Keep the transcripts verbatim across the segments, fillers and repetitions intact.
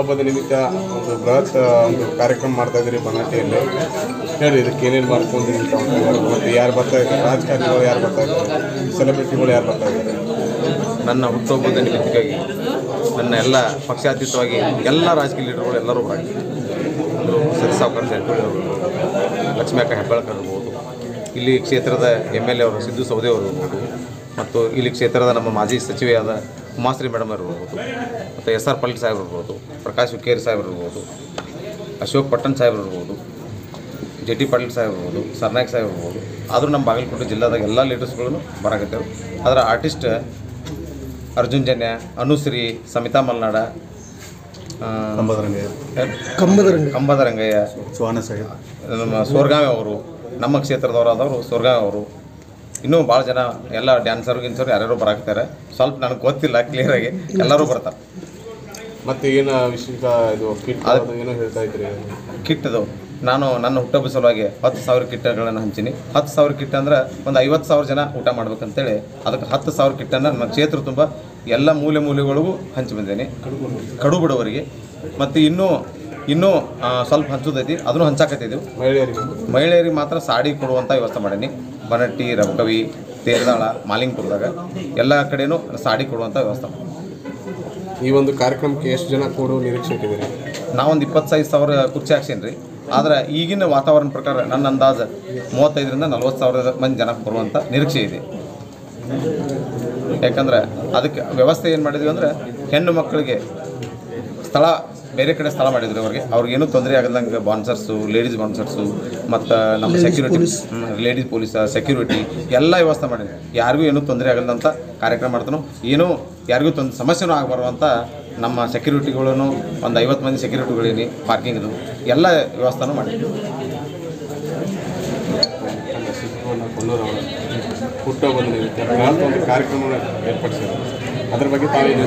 ಹುಟ್ಟುಹಬ್ಬದ ನಿಮಿತ್ತ ಒಂದು ಬೃಹತ್ ಒಂದು ಕಾರ್ಯಕ್ರಮ ಮಾಡ್ತಾ ಇದ್ದೀರಿ ಬನಹಟ್ಟಿಯಲ್ಲಿ. ಹೇಳಿ, ಇದಕ್ಕೆ ಏನೇನು ಮಾಡ್ಕೊಂಡಿರಿ ಅಂತ ಮತ್ತು ಯಾರು ಬರ್ತಾ ಇದ್ದಾರೆ, ರಾಜಕಾರಣಿಗಳು ಯಾರು ಬರ್ತಾ ಇದ್ದಾರೆ, ಸೆಲೆಬ್ರಿಟಿಗಳು ಯಾರು ಬರ್ತಾ ಇದ್ದಾರೆ? ನನ್ನ ಹುಟ್ಟುಹಬ್ಬದ ನಿಮಿತ್ತಕ್ಕಾಗಿ ನನ್ನ ಎಲ್ಲ ಪಕ್ಷಾತೀತವಾಗಿ ಎಲ್ಲ ರಾಜಕೀಯ ಲೀಡರ್ಗಳು ಎಲ್ಲರೂ ಮಾಡಿ ಒಂದು ಸತ್ಯ ಸಾವುಕಾರ ಜಾರಕಿಹೊಳಿ ಅವರು, ಲಕ್ಷ್ಮೀಅಕ್ಕ ಹೆಬ್ಬಾಳ್ಕರ್ ಇರ್ಬೋದು, ಇಲ್ಲಿ ಕ್ಷೇತ್ರದ ಎಮ್ ಎಲ್ ಎ ಅವರು ಸಿದ್ದು ಸೌದಿ ಅವರು ಇರ್ಬೋದು, ಮತ್ತು ಇಲ್ಲಿ ಕ್ಷೇತ್ರದ ನಮ್ಮ ಮಾಜಿ ಸಚಿವೆಯಾದ ಉಮಾಶ್ರೀ ಮೇಡಮ್ ಇರ್ಬೋದು, ಮತ್ತು ಎಸ್ ಆರ್ ಪಟೇಲ್ ಸಾಹೇಬ್ರು ಇರ್ಬೋದು, ಪ್ರಕಾಶ್ ಹುಕ್ಕೇರಿ ಸಾಹೇಬ್ರು ಇರ್ಬೋದು, ಅಶೋಕ್ ಪಟ್ಟಣ್ ಸಾಹೇಬ್ರು ಇರ್ಬೋದು, ಜೆ ಟಿ ಪಾಟೀಲ್ ಸಾಹೇಬ್ ಇರ್ಬೋದು, ಸರ್ನಾಯಕ್ ಸಾಹೇಬ್ ಇರ್ಬೋದು. ಆದರೂ ನಮ್ಮ ಬಾಗಲಕೋಟೆ ಜಿಲ್ಲಾದಾಗ ಎಲ್ಲ ಲೀಡರ್ಸ್ಗಳನ್ನು ಬರಾಕತ್ತೇವೆ. ಅದರ ಆರ್ಟಿಸ್ಟ್ ಅರ್ಜುನ್ ಜನ್ಯ, ಅನುಶ್ರೀ, ಸಮಿತಾ ಮಲ್ನಾಡ, ಕಂಬದರಂಗಯ್ಯ, ಕಂಬದರಂಗಯ್ಯ, ನಮ್ಮ ಸೋರ್ಗಾವಿ ಅವರು, ನಮ್ಮ ಕ್ಷೇತ್ರದವರಾದವರು ಸೋರ್ಗಾವಿ ಅವರು, ಇನ್ನೂ ಭಾಳ ಜನ ಎಲ್ಲ ಡ್ಯಾನ್ಸರು ಗಿನ್ಸರು ಯಾರ್ಯಾರು ಬರಾಕ್ತಾರೆ. ಸ್ವಲ್ಪ ನನಗೆ ಗೊತ್ತಿಲ್ಲ ಕ್ಲಿಯರಾಗಿ, ಎಲ್ಲರೂ ಬರ್ತಾರೆ. ಮತ್ತು ಏನು ವಿಶೇಷ ಇದು ಕಿಟ್ ಅದು ಏನೋ ಹೇಳ್ತಾ ಇದ್ರಿ? ಕಿಟ್ ಅದು ನಾನು ನನ್ನ ಹುಟ್ಟುಹಬ್ಬ ಸಲುವಾಗಿ ಹತ್ತು ಸಾವಿರ ಕಿಟ್ಗಳನ್ನು ಹಂಚೀನಿ. ಹತ್ತು ಸಾವಿರ ಕಿಟ್ ಅಂದ್ರೆ ಒಂದು ಐವತ್ತು ಸಾವಿರ ಜನ ಊಟ ಮಾಡ್ಬೇಕಂತೇಳಿ ಅದಕ್ಕೆ ಹತ್ತು ಸಾವಿರ ಕಿಟ್ಟನ್ನು ನಮ್ಮ ಕ್ಷೇತ್ರ ತುಂಬ ಎಲ್ಲ ಮೂಲೆ ಮೂಲೆಗಳಿಗೂ ಹಂಚಿ ಬಂದೇನೆ, ಕಡು ಬಡವರಿಗೆ. ಮತ್ತು ಇನ್ನೂ ಇನ್ನೂ ಸ್ವಲ್ಪ ಹಂಚೋದೈತಿ, ಅದನ್ನು ಹಂಚಾಕತ್ತಿದ್ದೆವು. ಮಹಿಳೆಯರಿಗೆ ಮಹಿಳೆಯರಿಗೆ ಮಾತ್ರ ಸಾಡಿ ಕೊಡುವಂಥ ವ್ಯವಸ್ಥೆ ಮಾಡೀನಿ. ಬನಹಟ್ಟಿ, ರಬಕವಿ, ತೇರದಾಳ, ಮಾಲಿಂಗಪುರದಾಗ ಎಲ್ಲ ಕಡೆಯೂ ಸಾಡಿ ಕೊಡುವಂಥ ವ್ಯವಸ್ಥೆ ಮಾಡಿ. ಈ ಒಂದು ಕಾರ್ಯಕ್ರಮಕ್ಕೆ ಎಷ್ಟು ಜನ ಕೊಡುವ ನಿರೀಕ್ಷೆ ಇಟ್ಟಿದ್ದೀರಿ? ನಾವೊಂದು ಇಪ್ಪತ್ತೈದು ಸಾವಿರ ಕುರ್ಚಿ ಹಾಕ್ಸೀನಿ ರೀ. ಆದರೆ ಈಗಿನ ವಾತಾವರಣ ಪ್ರಕಾರ ನನ್ನ ಅಂದಾಜು ಮೂವತ್ತೈದರಿಂದ ನಲ್ವತ್ತು ಸಾವಿರದ ಮಂದಿ ಜನ ಬರುವಂಥ ನಿರೀಕ್ಷೆ ಇದೆ. ಯಾಕಂದರೆ ಅದಕ್ಕೆ ವ್ಯವಸ್ಥೆ ಏನು ಮಾಡಿದ್ವಿ ಅಂದರೆ, ಹೆಣ್ಣು ಮಕ್ಕಳಿಗೆ ಸ್ಥಳ ಬೇರೆ ಕಡೆ ಸ್ಥಳ ಮಾಡಿದ್ರಿ. ಅವ್ರಿಗೆ ಅವ್ರಿಗೇನು ತೊಂದರೆ ಆಗದಂಗೆ ಬಾನ್ಸರ್ಸು, ಲೇಡೀಸ್ ಬಾನ್ಸರ್ಸು, ಮತ್ತು ನಮ್ಮ ಸೆಕ್ಯೂರಿಟಿ, ಲೇಡೀಸ್ ಪೊಲೀಸ, ಸೆಕ್ಯೂರಿಟಿ ಎಲ್ಲ ವ್ಯವಸ್ಥೆ ಮಾಡಿದ್ವಿ. ಯಾರಿಗೂ ಏನೂ ತೊಂದರೆ ಆಗದಂಥ ಕಾರ್ಯಕ್ರಮ ಮಾಡ್ತಾನೋ, ಏನೂ ಯಾರಿಗೂ ತೊಂದರೆ ಸಮಸ್ಯೆನೂ ಆಗಬಾರುವಂಥ ನಮ್ಮ ಸೆಕ್ಯೂರಿಟಿಗಳನ್ನು ಒಂದು ಐವತ್ತು ಮಂದಿ ಸೆಕ್ಯೂರಿಟಿಗಳೇನಿ, ಪಾರ್ಕಿಂಗ್ದು ಎಲ್ಲ ವ್ಯವಸ್ಥೆನೂ ಮಾಡಿದ್ವಿ. ಕೊಲ್ಲೂರವರ ಹುಟ್ಟುಹಬ್ಬದ ನಿಮಿತ್ತ ಬೃಹತ್ ಒಂದು ಕಾರ್ಯಕ್ರಮವನ್ನು ಏರ್ಪಡಿಸಿದ್ರು. ಅದ್ರ ಬಗ್ಗೆ ತಾವೇನು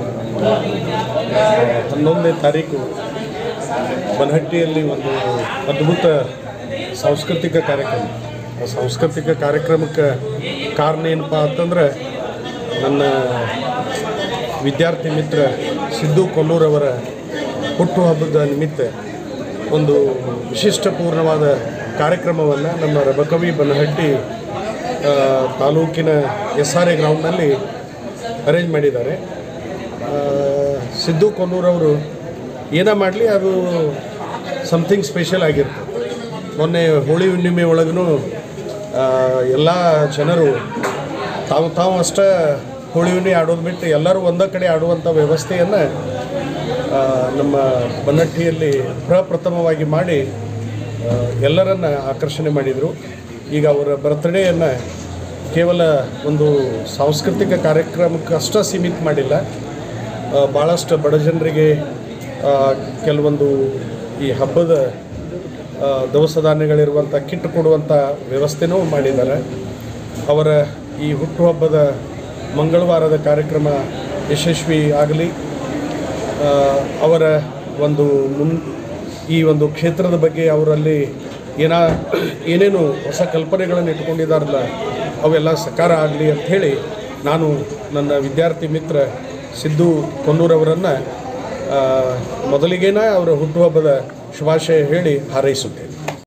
ಹನ್ನೊಂದನೇ ತಾರೀಕು ಬನಹಟ್ಟಿಯಲ್ಲಿ ಒಂದು ಅದ್ಭುತ ಸಾಂಸ್ಕೃತಿಕ ಕಾರ್ಯಕ್ರಮ. ಆ ಸಾಂಸ್ಕೃತಿಕ ಕಾರ್ಯಕ್ರಮಕ್ಕೆ ಕಾರಣ ಏನಪ್ಪ ಅಂತಂದ್ರೆ, ನನ್ನ ವಿದ್ಯಾರ್ಥಿ ಮಿತ್ರ ಸಿದ್ದು ಕೊಲ್ಲೂರವರ ಹುಟ್ಟುಹಬ್ಬದ ನಿಮಿತ್ತ ಒಂದು ವಿಶಿಷ್ಟಪೂರ್ಣವಾದ ಕಾರ್ಯಕ್ರಮವನ್ನು ನಮ್ಮ ರಬಕವಿ ಬನಹಟ್ಟಿ ತಾಲೂಕಿನ ಎಸ್ ಆರ್ ಎ ಗ್ರೌಂಡ್ನಲ್ಲಿ ಅರೇಂಜ್ ಮಾಡಿದ್ದಾರೆ. ಸಿದ್ದು ಕೊಲ್ಲೂರವರು ಏನೇ ಮಾಡಲಿ ಅದು ಸಮಥಿಂಗ್ ಸ್ಪೆಷಲ್ ಆಗಿರ್ತದೆ. ಮೊನ್ನೆ ಹೋಳಿ ಹುಣ್ಣಿಮೆ ಒಳಗೂ ಎಲ್ಲ ಜನರು ತಾವು ತಾವು ಅಷ್ಟೇ ಹೋಳಿ ಹುಣ್ಣಿ ಆಡೋದು ಬಿಟ್ಟು ಎಲ್ಲರೂ ಒಂದೇ ಕಡೆ ಆಡುವಂಥ ವ್ಯವಸ್ಥೆಯನ್ನು ನಮ್ಮ ಬನಹಟ್ಟಿಯಲ್ಲಿ ಪ್ರಪ್ರಥಮವಾಗಿ ಮಾಡಿ ಎಲ್ಲರನ್ನು ಆಕರ್ಷಣೆ ಮಾಡಿದರು. ಈಗ ಅವರ ಬರ್ತ್ಡೇಯನ್ನು ಕೇವಲ ಒಂದು ಸಾಂಸ್ಕೃತಿಕ ಕಾರ್ಯಕ್ರಮಕ್ಕೆ ಅಷ್ಟೇ ಸೀಮಿತ ಮಾಡಿಲ್ಲ, ಭಾಳಷ್ಟು ಬಡ ಜನರಿಗೆ ಕೆಲವೊಂದು ಈ ಹಬ್ಬದ ದವಸ ಧಾನ್ಯಗಳಿರುವಂಥ ಕಿಟ್ ಕೊಡುವಂಥ ವ್ಯವಸ್ಥೆನೂ ಮಾಡಿದ್ದಾರೆ. ಅವರ ಈ ಹುಟ್ಟುಹಬ್ಬದ ಮಂಗಳವಾರದ ಕಾರ್ಯಕ್ರಮ ಯಶಸ್ವಿ ಆಗಲಿ, ಅವರ ಒಂದು ಮುನ್ ಈ ಒಂದು ಕ್ಷೇತ್ರದ ಬಗ್ಗೆ ಅವರಲ್ಲಿ ಏನ ಏನೇನು ಹೊಸ ಕಲ್ಪನೆಗಳನ್ನು ಇಟ್ಕೊಂಡಿದ್ದಾರಲ್ಲ ಅವೆಲ್ಲ ಸಕಾರ ಆಗಲಿ ಅಂಥೇಳಿ ನಾನು ನನ್ನ ವಿದ್ಯಾರ್ಥಿ ಮಿತ್ರ ಸಿದ್ದು ಕೊಲ್ಲೂರವರನ್ನು ಮೊದಲಿಗೇನ ಅವರ ಹುಟ್ಟುಹಬ್ಬದ ಶುಭಾಶಯ ಹೇಳಿ ಹಾರೈಸುತ್ತೇನೆ.